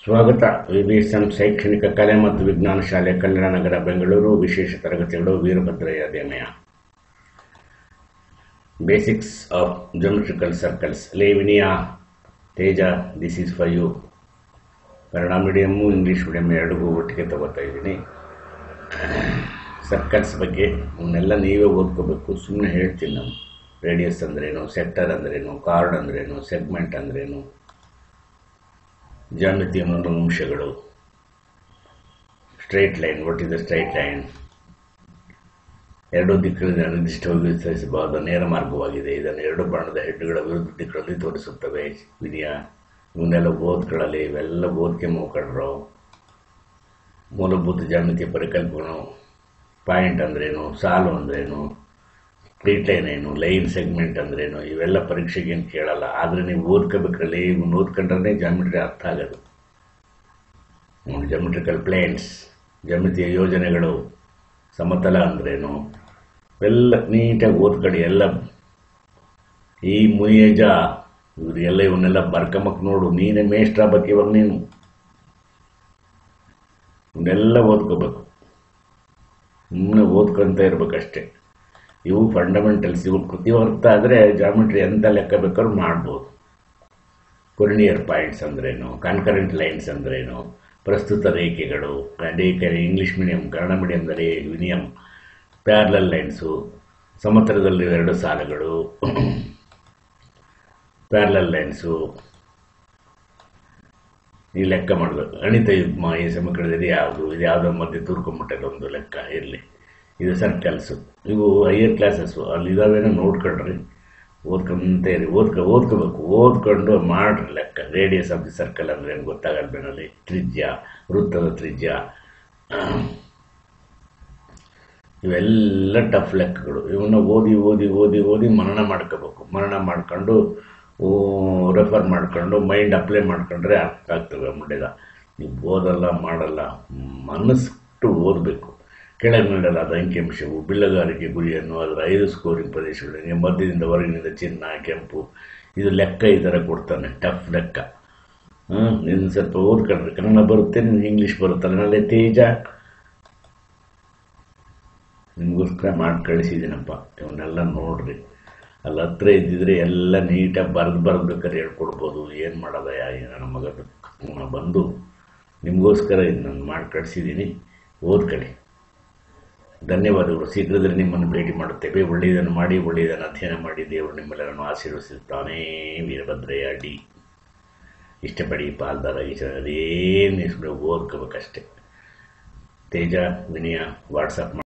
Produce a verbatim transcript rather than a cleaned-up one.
ಸ್ವಾಗತ. ವಿಬಿಎಸ್ಎಂ ಶೈಕ್ಷಣಿಕ ಕಲೆ ಮತ್ತು ವಿಜ್ಞಾನ ಶಾಲೆ, ಕಲ್ಯಾಣ ನಗರ, ಬೆಂಗಳೂರು. ವಿಶೇಷ ತರಗತಿಗಳು ವೀರಭದ್ರಯ್ಯ ದೇಮಯ. Basics of geometrical circles. ಲೇ ವಿನಿಯಾ, Teja, this is for you. Kannada medium English medium ಎರಡಿಗೂ ಒಟ್ಟಿಗೆ ತಗೋತಾ ಇದ್ದೀನಿ. ಸರ್ಕಲ್ಸ್ ಬಗ್ಗೆ ಇವನ್ನೆಲ್ಲ ನೀವೇ ಓದ್ಕೋಬೇಕು. ಸುಮ್ಮನೆ ಹೇಳ್ತೀನಿ ನಾವು. ರೇಡಿಯಸ್ ಅಂದ್ರೇನು, ಸೆಕ್ಟರ್ ಅಂದ್ರೇನು, ಕಾರ್ಡ್ ಅಂದ್ರೇನು, ಸೆಗ್ಮೆಂಟ್ ಅಂದ್ರೇನು, ಜ್ಯಾಮಿತಿಯ ಮೂರು ಅಂಶಗಳು, straight line, what is the straight line, ಎರಡು ದಿಕ್ಕುಗಳಿಂದ ನಿರ್ದಿಷ್ಟವಾಗಿ ವಿಸ್ತರಿಸಬಹುದಾದ ನೇರ ಮಾರ್ಗವಾಗಿದೆ, ಇದನ್ನು ಎರಡು ಬಾಣದ ಹೆಡ್ಗಳ ವಿರುದ್ಧ ದಿಕ್ಕುಗಳಲ್ಲಿ ತೋರಿಸುತ್ತವೆ. ವಿನಿಯ ಇವನ್ನೆಲ್ಲ ಓದ್ಕೊಳ್ಳಲಿ. ಇವೆಲ್ಲ ಓದ್ಕೆ ಮುಖಂಡರು. ಮೂಲಭೂತ ಜ್ಯಾಮಿತಿಯ ಪರಿಕಲ್ಪನೆಗಳು, ಪಾಯಿಂಟ್ ಅಂದ್ರೇನು, ಸಾಲು ಅಂದ್ರೇನು, ಸ್ಟ್ರೈಟ್ ಲೈನ್ ಏನು, ಲೈನ್ ಸೆಗ್ಮೆಂಟ್ ಅಂದ್ರೇನು, ಇವೆಲ್ಲ ಪರೀಕ್ಷೆಗೆ ಏನು ಕೇಳಲ್ಲ. ಆದರೆ ನೀವು ಓದ್ಕೋಬೇಕಲ್ಲಿ. ಇವನ್ನ ಓದ್ಕೊಂಡ್ರೆ ಜಾಮಿಟ್ರಿ ಅರ್ಥ ಆಗೋದು. ಜಾಮಿಟ್ರಿಕಲ್ ಪ್ಲೇನ್ಸ್, ಜ್ಯಾಮಿತಿಯ ಯೋಜನೆಗಳು, ಸಮತಲ ಅಂದ್ರೇನು, ಇವೆಲ್ಲ ನೀಟಾಗಿ ಓದ್ಕೊಳ್ಳಿ. ಎಲ್ಲ ಈ ಮುನಿಯಜ ಇವರಿಗೆಲ್ಲ ಇವನ್ನೆಲ್ಲ ಬರ್ಕಮಕ್ ನೋಡು. ನೀನೇ ಮೇಷ್ಟ್ರ ಬಗ್ಗೆ ಇವಾಗ ನೀನು ಇವನ್ನೆಲ್ಲ ಓದ್ಕೋಬೇಕು. ಸುಮ್ಮನೆ ಓದ್ಕೊಂತ ಇರ್ಬೇಕಷ್ಟೆ. ಇವು ಫಂಡಮೆಂಟಲ್ಸ್. ಇವು ಕೃತಿ ಅರ್ಥ ಆದರೆ ಜಾಮಿಟ್ರಿ ಎಂತ ಲೆಕ್ಕ ಬೇಕಾದ್ರೂ ಮಾಡ್ಬೋದು. ಕೊರ್ನಿಯರ್ ಪಾಯಿಂಟ್ಸ್ ಅಂದ್ರೇನು, ಕಾನ್ಕರೆಂಟ್ ಲೈನ್ಸ್ ಅಂದ್ರೇನು, ಪ್ರಸ್ತುತ ರೇಖೆಗಳು, ಇಂಗ್ಲೀಷ್ ಮೀಡಿಯಂ, ಕನ್ನಡ ಮೀಡಿಯಂದಲ್ಲಿ ವಿನಿಯಂ, ಪ್ಯಾರಲಲ್ ಲೈನ್ಸು, ಸಮತಲದಲ್ಲಿ ಎರಡು ಸಾಲುಗಳು, ಪ್ಯಾರಲಲ್ ಲೈನ್ಸು, ಈ ಲೆಕ್ಕ ಮಾಡಬೇಕು. ಗಣಿತ ಯುಗ್ಮ, ಈ ಸಮೀಕರಣದಲ್ಲಿ ಯಾವುದು, ಇದು ಯಾವುದೋ ಮಧ್ಯೆ ತೂರ್ಕೊಂಬಿಟ್ಟದ ಒಂದು ಲೆಕ್ಕ ಇರಲಿ. ಇದು ಸರ್ಕಲ್ಸು. ಇವು ಹೈಯರ್ ಕ್ಲಾಸಸ್ಸು. ಅಲ್ಲಿ ಇದಾವೇನೋ ನೋಡ್ಕೊಳ್ರಿ. ಓದ್ಕೊಂತ ಇರಿ. ಓದ್ಕೊ ಓದ್ಕೋಬೇಕು ಓದ್ಕೊಂಡು ಮಾಡ್ರಿ ಲೆಕ್ಕ. ರೇಡಿಯಸ್ ಆಫ್ ದಿ ಸರ್ಕಲ್ ಅಂದರೆ ಏನು ಗೊತ್ತಾಗಲ್ಲ ಬೇನಲ್ಲಿ. ತ್ರಿಜ್ಯ, ವೃತ್ತದ ತ್ರಿಜ್ಯ, ಇವೆಲ್ಲ ಟಫ್ ಲೆಕ್ಕಗಳು. ಇವನ್ನ ಓದಿ ಓದಿ ಓದಿ ಓದಿ ಮನನ ಮಾಡ್ಕೋಬೇಕು. ಮನನ ಮಾಡ್ಕೊಂಡು ರೆಫರ್ ಮಾಡ್ಕೊಂಡು ಮೈಂಡ್ ಅಪ್ಲೈ ಮಾಡ್ಕೊಂಡ್ರೆ ಅರ್ಥ ಆಗ್ತವೆ. ಮುಂಡೆದ ನೀವು ಓದಲ್ಲ ಮಾಡಲ್ಲ, ಮನಸ್ಸು ಓದಬೇಕು. ಕೆಳಗೆ ನೀಡಲಾದ ಅಂಕಿಅಂಶವು ಬಿಲ್ಲಗಾರಿಕೆ ಗುರಿಯನ್ನು ಅದರ ಐದು ಸ್ಕೋರಿಂಗ್ ಪ್ರದೇಶಗಳಿಗೆ ಮಧ್ಯದಿಂದ ಹೊರಗಿನಿಂದ ಚಿನ್ನ, ಕೆಂಪು, ಇದು ಲೆಕ್ಕ ಈ ಥರ ಕೊಡ್ತಾನೆ. ಟಫ್ ಲೆಕ್ಕ. ಹಾಂ ನೀನು ಸ್ವಲ್ಪ ಓದ್ಕೊಂಡ್ರೆ ಕನ್ನಡ ಬರುತ್ತೆ, ನಿಮ್ಗೆ ಇಂಗ್ಲೀಷ್ ಬರುತ್ತಲ್ಲ. ನಾಳೆ ತೇಜ ನಿಮಗೋಸ್ಕರ ಮಾಡಿ ಕಳಿಸಿದ್ದೀನಪ್ಪ. ಇವನ್ನೆಲ್ಲ ನೋಡ್ರಿ. ಅಲ್ಲಿ ಹತ್ರ ಇದ್ದಿದ್ರೆ ಎಲ್ಲ ನೀಟಾಗಿ ಬರೆದು ಬರೆದು ಬೇಕಾದ್ರೆ ಹೇಳ್ಕೊಡ್ಬೋದು. ಏನು ಮಾಡೋದ ಯಾ ನನ್ನ ಮಗ ಬಂದು ನಿಮಗೋಸ್ಕರ ಇದು ನಾನು ಮಾಡಿ ಕಳಿಸಿದ್ದೀನಿ. ಓದ್ಕೊಳ್ಳಿ. ಧನ್ಯವಾದಗಳು. ಶೀಘ್ರದಲ್ಲಿ ನಿಮ್ಮನ್ನು ಭೇಟಿ ಮಾಡುತ್ತೇವೆ. ಒಳ್ಳೆಯದನ್ನು ಮಾಡಿ, ಒಳ್ಳೆಯದನ್ನು ಅಧ್ಯಯನ ಮಾಡಿ. ದೇವರು ನಿಮ್ಮೆಲ್ಲರನ್ನು ಆಶೀರ್ವದಿಸುತ್ತಾನೆ. ವೀರಭದ್ರಯ್ಯ ಡಿ. ಇಷ್ಟಪಡಿ, ಪಾಲ್ದಾರ, ಅದೇನು ಇಷ್ಟು ಓದ್ಕೋಬೇಕಷ್ಟೆ. ತೇಜ, ವಿನಯ ವಾಟ್ಸಪ್ ಮಾಡಿ.